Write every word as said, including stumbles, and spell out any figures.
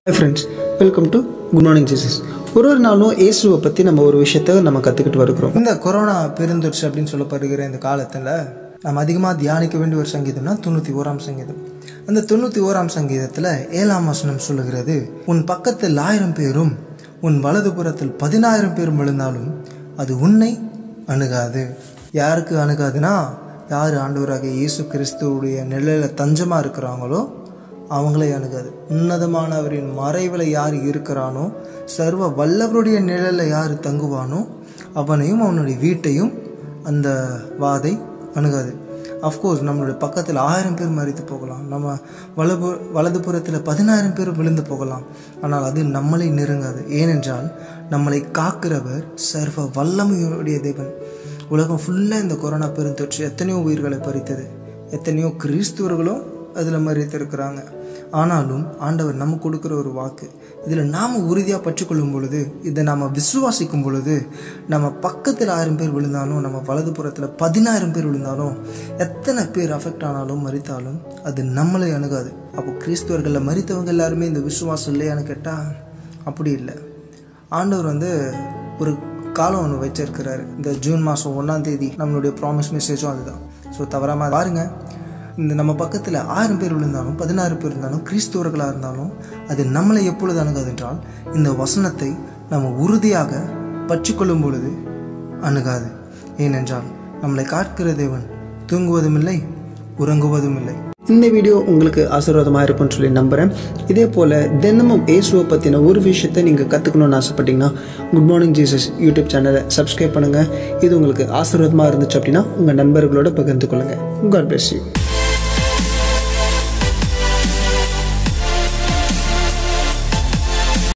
Hi friends, welcome to Good Morning Jesus. ஒரு ஒரு நாளும் இயேசுவை பற்றி நம்ம ஒரு விஷயத்தை நம்ம கற்றுக்கிட்டு வருகிறோம். இந்த கொரோனா பெருந்தொற்று அப்படின்னு சொல்லப்படுகிற இந்த காலத்தில் நம்ம அதிகமாக தியானிக்க வேண்டிய ஒரு சங்கீதம்னா தொண்ணூற்றி ஓராம் சங்கீதம். அந்த தொண்ணூற்றி ஓராம் சங்கீதத்தில் ஏழாம் வசனம் சொல்லுகிறது, உன் பக்கத்தில் ஆயிரம் பேரும் உன் வலது புறத்தில் பதினாயிரம் பேரும் விழுந்தாலும் அது உன்னை அணுகாது. யாருக்கு அணுகாதுன்னா, யார் ஆண்டவராக இயேசு கிறிஸ்துவுடைய நிழலில் தஞ்சமாக இருக்கிறாங்களோ அவங்களே அணுகாது. உன்னதமானவரின் மறைவில் யார் இருக்கிறானோ, சர்வ வல்லவருடைய நிழலில் யார் தங்குவானோ அவனையும் அவனுடைய வீட்டையும் அந்த வாதை அணுகாது. அஃப்கோர்ஸ் நம்மளுடைய பக்கத்தில் ஆயிரம் பேர் மறித்து போகலாம், நம்ம வலது வலது புறத்தில் பதினாயிரம் பேர் விழுந்து போகலாம், ஆனால் அது நம்மளை நெருங்காது. ஏனென்றால் நம்மளை காக்கிறவர் சர்வ வல்லமையுடைய தேவன். உலகம் ஃபுல்லாக இந்த கொரோனா பெருந்தொற்று எத்தனையோ உயிர்களை பறித்தது, எத்தனையோ கிறிஸ்துவர்களும் அதில் மறித்திருக்கிறாங்க. ஆனாலும் ஆண்டவர் நமக்கு கொடுக்குற ஒரு வாக்கு, இதில் நாம் உறுதியாக பற்றிக்கொள்ளும் பொழுது, இதை நாம் விசுவாசிக்கும் பொழுது, நம்ம பக்கத்தில் ஆயிரம் பேர் விழுந்தாலும், நம்ம வலது புறத்தில் பதினாயிரம் பேர் விழுந்தாலும், எத்தனை பேர் அஃபெக்ட் ஆனாலும் மறித்தாலும் அது நம்மளை அணுகாது. அப்போ கிறிஸ்துவர்களில் மறித்தவங்க எல்லாருமே இந்த விசுவாசம் இல்லையான்னு கேட்டால் அப்படி இல்லை. ஆண்டவர் வந்து ஒரு காலம் ஒன்று வச்சிருக்கிறாரு. இந்த ஜூன் மாதம் ஒன்றாம் தேதி நம்மளுடைய ப்ராமிஸ் மெசேஜும் அதுதான். ஸோ தவறாமல் பாருங்கள், இந்த நம்ம பக்கத்தில் ஆயிரம் பேர் விழுந்தாலும் பதினாறு பேர் இருந்தாலும் கிறிஸ்துவர்களாக இருந்தாலும் அது நம்மளை எப்பொழுது அணுகாது என்றால், இந்த வசனத்தை நம்ம உறுதியாக பற்றிக்கொள்ளும் பொழுது அணுகாது. ஏனென்றால் நம்மளை காக்கிற தேவன் தூங்குவதும் இல்லை உறங்குவதும் இல்லை. இந்த வீடியோ உங்களுக்கு ஆசீர்வாதமாக இருக்கும்னு சொல்லி நம்புகிறேன். இதே போல் தினமும் இயேசுவை பற்றின ஒரு விஷயத்தை நீங்கள் கற்றுக்கணுன்னு ஆசைப்பட்டீங்கன்னா குட் மார்னிங் ஜீசஸ் யூடியூப் சேனலை சப்ஸ்கிரைப் பண்ணுங்கள். இது உங்களுக்கு ஆசீர்வாதமாக இருந்துச்சு அப்படின்னா உங்கள் நண்பர்களோட பகிர்ந்து கொள்ளுங்கள். God bless you.